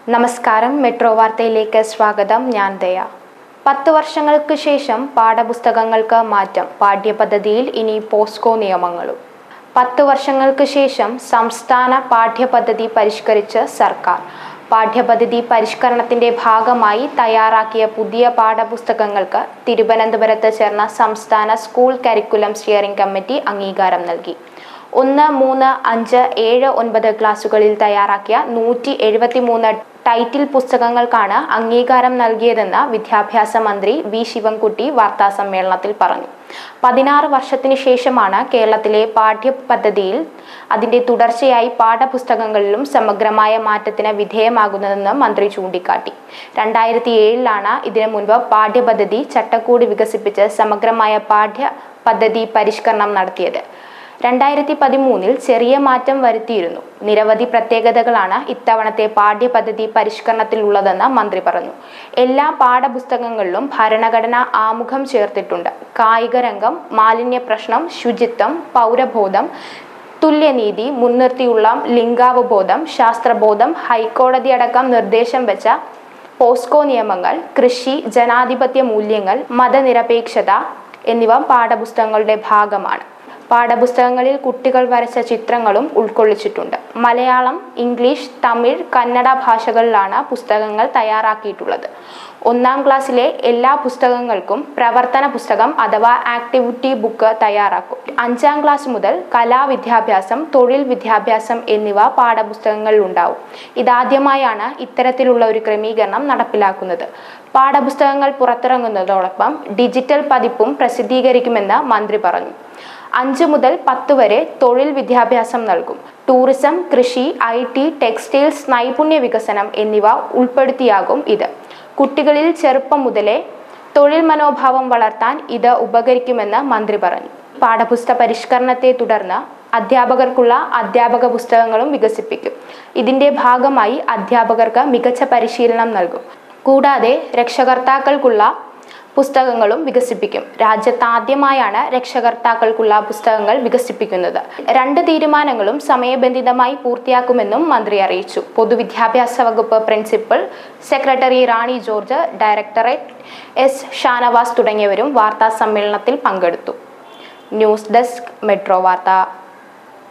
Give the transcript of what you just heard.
നമസ്കാരം, മെട്രോ വാർത്തയിലേക്ക് സ്വാഗതം. ഞാൻ ദയ. 10 വർഷങ്ങൾക്ക് ശേഷം പാഠപുസ്തകങ്ങൾക്ക് മാറ്റം. പാഠ്യപദ്ധതിയിൽ ഇനി പോസ്കോ നിയമങ്ങളും. 10 വർഷങ്ങൾക്ക് ശേഷം സംസ്ഥാന പാഠ്യപദ്ധതി പരിഷ്കരിച്ച് സർക്കാർ. പാഠ്യപദ്ധതി പരിഷ്കരണത്തിന്റെ ഭാഗമായി തയ്യാറാക്കിയ പുതിയ പാഠപുസ്തകങ്ങൾക്ക് തിരുവനന്തപുരത്ത് ചേർന്ന സംസ്ഥാന സ്കൂൾ കരിക്കുലം സ്റ്റിയറിംഗ് കമ്മിറ്റി അംഗീകാരം നൽകി. 1, 3, 5, 7, 9 ക്ലാസുകളിൽ തയ്യാറാക്കിയ 173 ടൈറ്റിൽ പുസ്തകങ്ങൾക്കാണ് അംഗീകാരം നൽകിയതെന്ന് വിദ്യാഭ്യാസ മന്ത്രി വി ശിവൻകുട്ടി വാർത്താസമ്മേളനത്തിൽ പറഞ്ഞു. 16 വർഷത്തിന് ശേഷമാണ് കേരളത്തിലെ പാഠ്യപദ്ധതിയിൽ അതിന്റെ തുടർച്ചയായി പാഠപുസ്തകങ്ങളിലും സമഗ്രമായ മാറ്റത്തിന് വിധേയമാകുന്നതെന്ന് മന്ത്രി ചൂണ്ടിക്കാട്ടി. 2007 ഇതിനു മുൻപ് പാഠ്യപദ്ധതി ചട്ടക്കൂട് വികസിപ്പിച്ച് സമഗ്രമായ പാഠ്യപദ്ധതി പരിഷ്കരണം നടത്തിയത്. 2013 ചെറിയ മാറ്റം വരുത്തിയിരുന്നു. നിരവധി പ്രത്യേകതകളാണ് ഇത്തവണത്തെ പാഠ്യപദ്ധതി പരിഷ്കരണത്തിലുള്ളതെന്ന് മന്ത്രി പറഞ്ഞു. എല്ലാ പാഠപുസ്തകങ്ങളിലും ഭരണഘടന ആമുഖം ചേർത്തിട്ടുണ്ട്. കായിക രംഗം, മാലിന്യ പ്രശ്നം, ശുചിത്വം, പൗരബോധം, തുല്യനീതി മുൻനിർത്തിയുള്ള ലിംഗാവബോധം, ശാസ്ത്രബോധം, ഹൈക്കോടതി അടക്കം നിർദ്ദേശം വെച്ച പോസ്കോ നിയമങ്ങൾ, കൃഷി, ജനാധിപത്യ മൂല്യങ്ങൾ, മതനിരപേക്ഷത എന്നിവ പാഠപുസ്തകങ്ങളുടെ ഭാഗമാണ്. പാഠപുസ്തകങ്ങളിൽ കുട്ടികൾ വരച്ച ചിത്രങ്ങളും ഉൾക്കൊള്ളിച്ചിട്ടുണ്ട്. മലയാളം, ഇംഗ്ലീഷ്, തമിഴ്, കന്നഡ ഭാഷകളിലാണ് പുസ്തകങ്ങൾ തയ്യാറാക്കിയിട്ടുള്ളത്. 1ാം ക്ലാസ്സിലെ എല്ലാ പുസ്തകങ്ങൾക്കും പ്രവർത്തന പുസ്തകം അഥവാ ആക്ടിവിറ്റി ബുക്ക് തയ്യാറാക്കും. 5ാം ക്ലാസ് മുതൽ കലാവിദ്യാഭ്യാസം, തൊഴിൽ വിദ്യാഭ്യാസം എന്നിവ പാഠപുസ്തകങ്ങളിൽ ഉണ്ടാവും. ഇതാദ്യമായാണ് ഇത്തരത്തിലുള്ള ഒരു ക്രമീകരണം നടപ്പിലാക്കുന്നത്. പാഠപുസ്തകങ്ങൾ പുറത്തിറങ്ങുന്നതോടൊപ്പം ഡിജിറ്റൽ പതിപ്പും പ്രസിദ്ധീകരിക്കുമെന്ന് മന്ത്രി പറഞ്ഞു. 5 മുതൽ 10 വരെ തൊഴിൽ വിദ്യാഭ്യാസം നൽകും. ടൂറിസം, കൃഷി, IT, ടെക്സ്റ്റൈൽസ്, നൈപുണ്യ വികസനം എന്നിവ ഉൾപ്പെടുത്തിയാകും ഇത്. കുട്ടികളിൽ ചെറുപ്പം മുതലേ തൊഴിൽ മനോഭാവം വളർത്താൻ ഇത് ഉപകരിക്കുമെന്ന് മന്ത്രി പറഞ്ഞു. പാഠപുസ്തക പരിഷ്കരണത്തെ തുടർന്ന് അധ്യാപകർക്കുള്ള അധ്യാപക പുസ്തകങ്ങളും വികസിപ്പിക്കും. ഇതിന്റെ ഭാഗമായി അധ്യാപകർക്ക് മികച്ച പരിശീലനം നൽകും. കൂടാതെ രക്ഷകർത്താക്കൾക്കുള്ള പുസ്തകങ്ങളും വികസിപ്പിക്കും. രാജ്യത്താദ്യമായാണ് രക്ഷകർത്താക്കൾക്കുള്ള പുസ്തകങ്ങൾ വികസിപ്പിക്കുന്നത്. 2 തീരുമാനങ്ങളും സമയബന്ധിതമായി പൂർത്തിയാക്കുമെന്നും മന്ത്രി അറിയിച്ചു. പൊതുവിദ്യാഭ്യാസ വകുപ്പ് principal secretary Rani George, directorate S Shanavas തുടങ്ങിയവരും വാർത്താ സമ്മേളനത്തിൽ പങ്കെടുത്തു. ന്യൂസ് ഡെസ്ക്, മെട്രോ വാർത്ത.